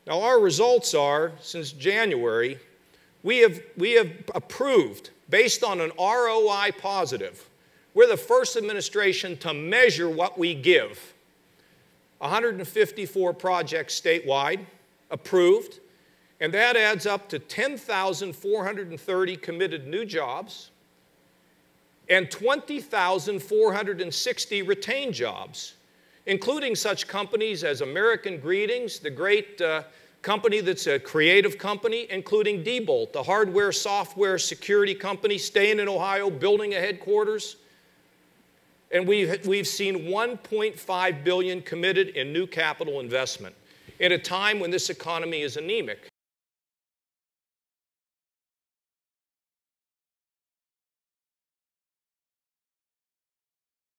Now our results are, since January, we have approved, based on an ROI positive, we're the first administration to measure what we give. 154 projects statewide approved, and that adds up to 10,430 committed new jobs and 20,460 retained jobs, including such companies as American Greetings, the great company that's a creative company, including Diebold, the hardware, software, security company, staying in Ohio, building a headquarters. And we've seen $1.5 billion committed in new capital investment in a time when this economy is anemic.